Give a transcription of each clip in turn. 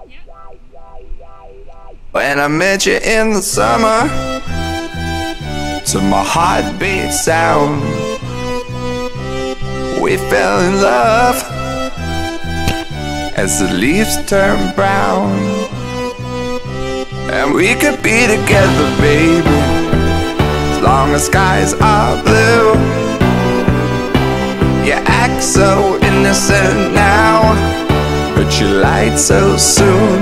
When I met you in the summer, to my heartbeat sound, we fell in love as the leaves turn brown. And we could be together, baby, as long as skies are blue. You act so innocent now, but you lied so soon.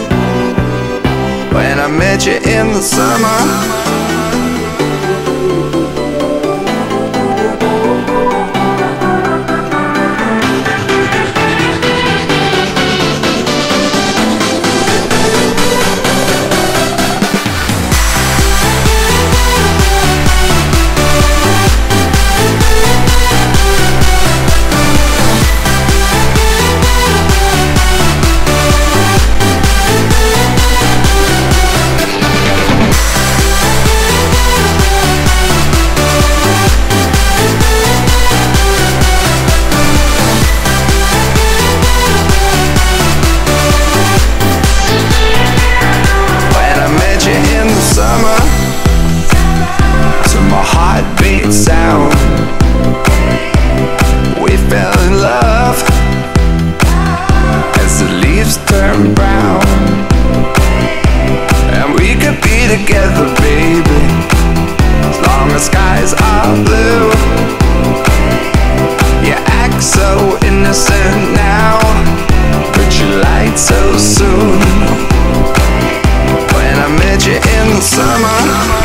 When I met you in the summer, heartbeat sound, we fell in love as the leaves turn brown. And we could be together, baby, as long as skies are blue. You act so innocent now, but you lied so soon. When I met you in the summer,